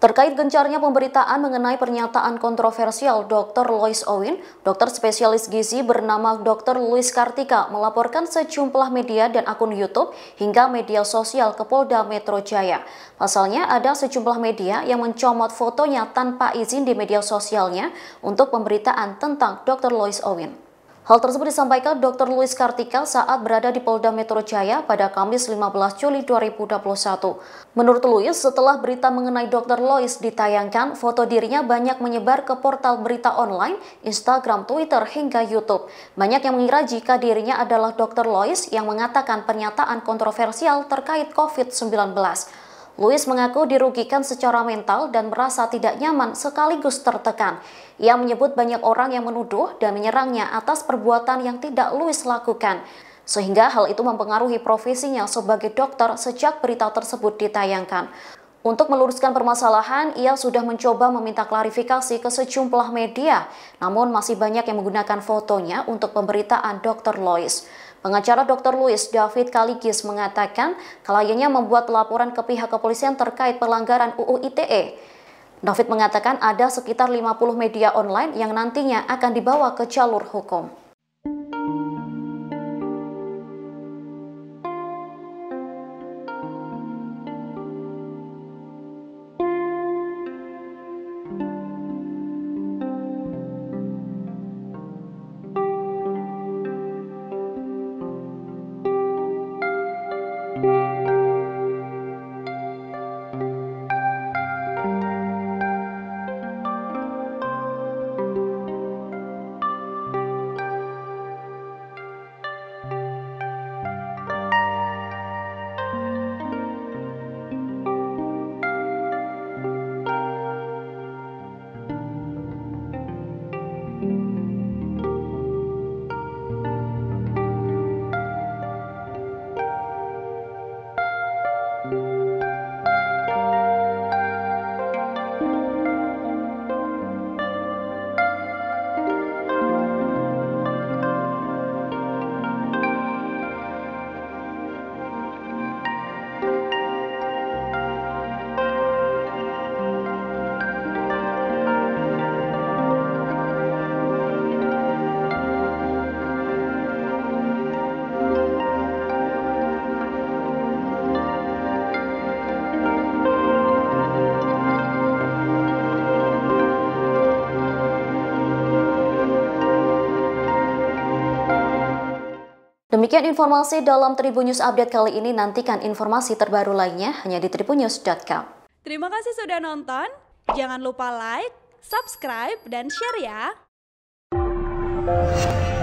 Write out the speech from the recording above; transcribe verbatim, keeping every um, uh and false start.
Terkait gencarnya pemberitaan mengenai pernyataan kontroversial dokter Lois Owen, dokter spesialis gizi bernama dokter Louis Kartika melaporkan sejumlah media dan akun YouTube hingga media sosial ke Polda Metro Jaya. Pasalnya ada sejumlah media yang mencomot fotonya tanpa izin di media sosialnya untuk pemberitaan tentang dokter Lois Owen. Hal tersebut disampaikan dokter Louis Kartika saat berada di Polda Metro Jaya pada Kamis lima belas Juli dua ribu dua puluh satu. Menurut Louis, setelah berita mengenai dokter Lois ditayangkan, foto dirinya banyak menyebar ke portal berita online, Instagram, Twitter, hingga YouTube. Banyak yang mengira jika dirinya adalah dokter Lois yang mengatakan pernyataan kontroversial terkait COVID sembilan belas. Louis mengaku dirugikan secara mental dan merasa tidak nyaman sekaligus tertekan. Ia menyebut banyak orang yang menuduh dan menyerangnya atas perbuatan yang tidak Louis lakukan, sehingga hal itu mempengaruhi profesinya sebagai dokter sejak berita tersebut ditayangkan. Untuk meluruskan permasalahan, ia sudah mencoba meminta klarifikasi ke sejumlah media, namun masih banyak yang menggunakan fotonya untuk pemberitaan dokter Lois. Pengacara dokter Louis, David Kaligis, mengatakan kliennya membuat laporan ke pihak kepolisian terkait pelanggaran U U I T E. David mengatakan ada sekitar lima puluh media online yang nantinya akan dibawa ke jalur hukum. Demikian informasi dalam Tribun News Update kali ini. Nantikan informasi terbaru lainnya hanya di tribunnews dot com. Terima kasih sudah nonton. Jangan lupa like, subscribe, dan share ya.